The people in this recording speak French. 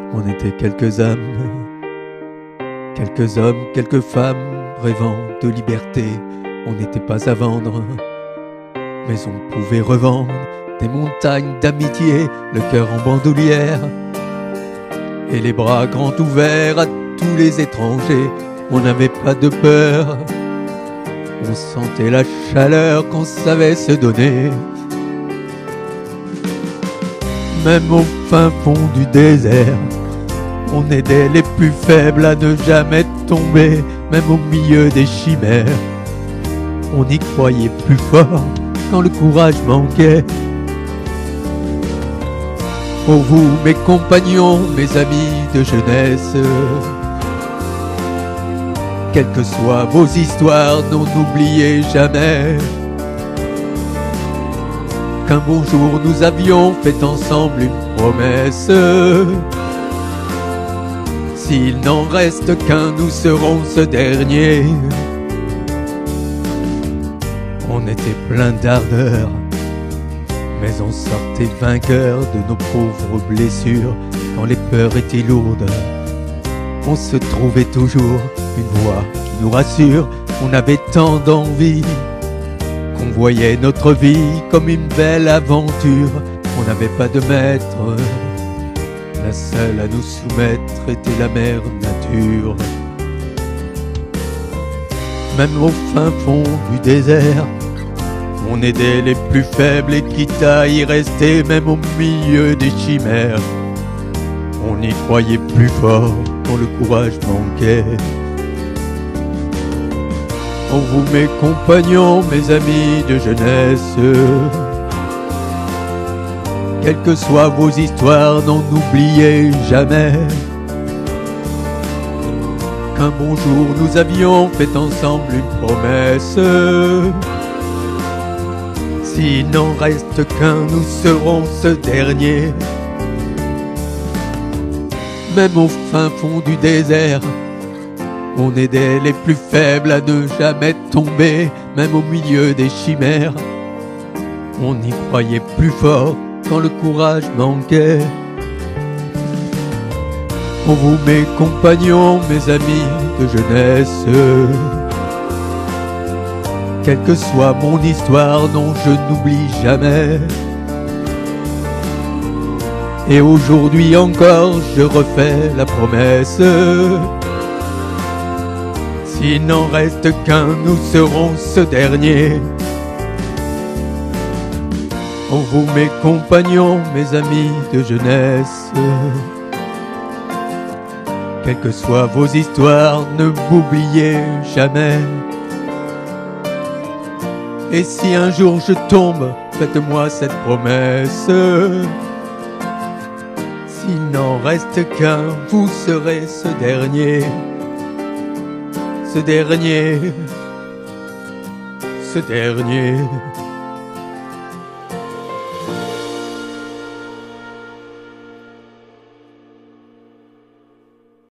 On était quelques âmes, quelques hommes, quelques femmes rêvant de liberté. On n'était pas à vendre, mais on pouvait revendre des montagnes d'amitié, le cœur en bandoulière et les bras grands ouverts à tous les étrangers. On n'avait pas de peur, on sentait la chaleur qu'on savait se donner. Même au fin fond du désert, on aidait les plus faibles à ne jamais tomber. Même au milieu des chimères, on y croyait plus fort quand le courage manquait. Pour vous, mes compagnons, mes amis de jeunesse, quelles que soient vos histoires, non, n'oubliez jamais qu'un bon jour nous avions fait ensemble une promesse. S'il n'en reste qu'un, nous serons ce dernier. On était plein d'ardeur, mais on sortait vainqueur de nos pauvres blessures. Quand les peurs étaient lourdes, on se trouvait toujours une voix qui nous rassure. On avait tant d'envie qu'on voyait notre vie comme une belle aventure. On n'avait pas de maître, la seule à nous soumettre était la mère nature. Même au fin fond du désert, on aidait les plus faibles et quitte à y rester. Même au milieu des chimères, on y croyait plus fort quand le courage manquait. Pour vous, mes compagnons, mes amis de jeunesse, quelles que soient vos histoires, non, n'oubliez jamais qu'un bon jour nous avions fait ensemble une promesse. S'il n'en reste qu'un, nous serons ce dernier. Même au fin fond du désert, on aidait les plus faibles à ne jamais tomber. Même au milieu des chimères, on y croyait plus fort quand le courage manquait. Pour vous, mes compagnons, mes amis de jeunesse, quelle que soit mon histoire, non, je n'oublie jamais. Et aujourd'hui encore, je refais la promesse. S'il n'en reste qu'un, nous serons ce dernier. Pour vous, mes compagnons, mes amis de jeunesse, quelles que soient vos histoires, ne m'oubliez jamais. Et si un jour je tombe, faites-moi cette promesse. S'il n'en reste qu'un, vous serez ce dernier. Ce dernier, ce dernier.